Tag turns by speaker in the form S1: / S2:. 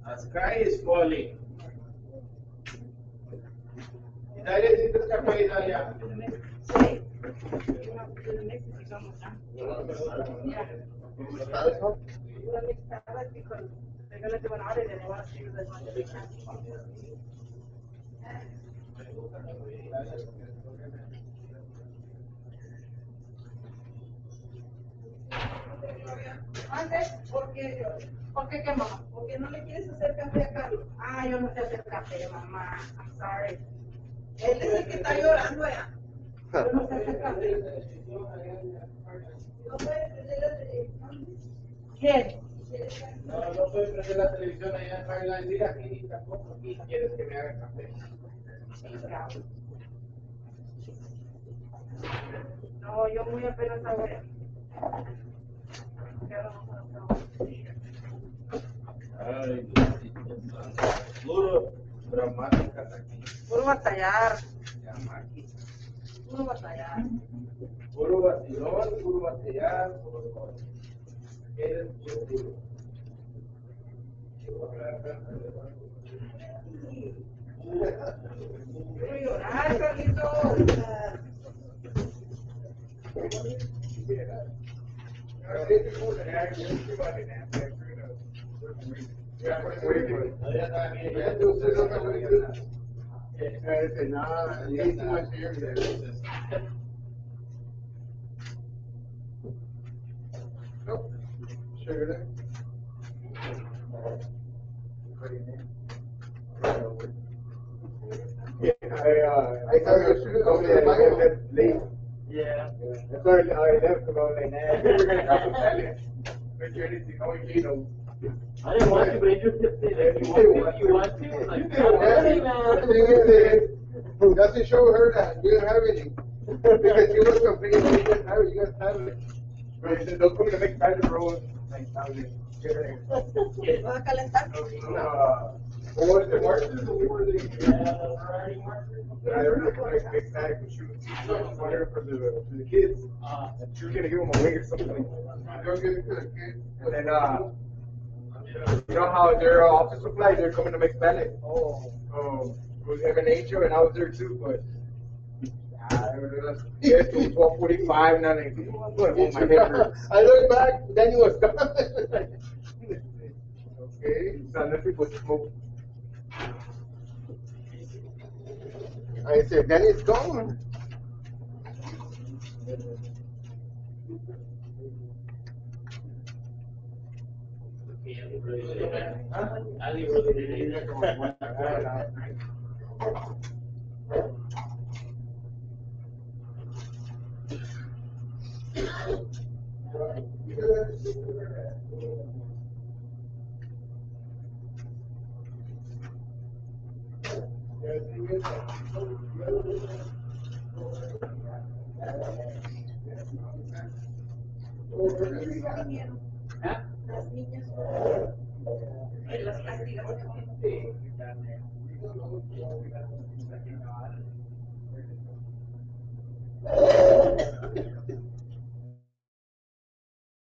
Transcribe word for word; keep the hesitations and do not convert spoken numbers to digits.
S1: The sky is falling. Italia necesitas café, Italia.
S2: Sí. Necesitamos ya. Una mixtada because they're going to do an audit and they want to see as much as they can. Antes, porque, ¿por qué qué, mamá? ¿Por qué no le quieres hacer café a Carlos? Ah, yo no sé hacer café, mamá. I'm sorry. Él es el que está llorando ya. Yo no sé hacer café. ¿No puedes prender la televisión? ¿Quién?
S1: No, no puedes prender la televisión allá en Maryland. Mira, aquí tampoco aquí quieres que me haga café.
S2: No, yo muy apenas hago eso.
S1: Ay, Diosito santo. Puro dramáticas aquí.
S2: Puro batallar.
S1: Ya, Maki.
S2: Puro batallar.
S1: Puro vacilón, puro batallar, puro todo. Eres puro puro.
S2: Quiero llorar, Carlitos.
S3: Sugar. Yeah, I, uh, I thought you should go there and left late.
S1: Yeah.
S3: That's why I left about like, nah, we were gonna come to Dallas. But you anything, oh, you know.
S4: I didn't want to, but you just said if you want to, you want to. Like,
S3: You did,
S4: man.
S3: the thing is, doesn't show her that you didn't have any. Because she was complaining that you didn't have it, you guys have it. But he said, don't come to make bad rolls. Like, I was like,
S2: ¿Vas a calentar?
S3: uh, what was the markers? What were they? I remember like big bag of shoes. Water for the for the kids.
S4: Uh,
S3: She was gonna give them a wing or something. Go give it to the kids. And uh, you know how their uh, office supplies, they're coming to make ballet. Oh, um, it was M and H and I was there too, but. Yes, it was twelve forty-five, and I'm like, I'm going home, my head hurts. I look back, Danny was gone. Okay, so unless people smoke. I said, Danny's gone.
S4: Ali really did it. ¿Ah?
S2: Las niñas. Las castigamos.
S4: Sí.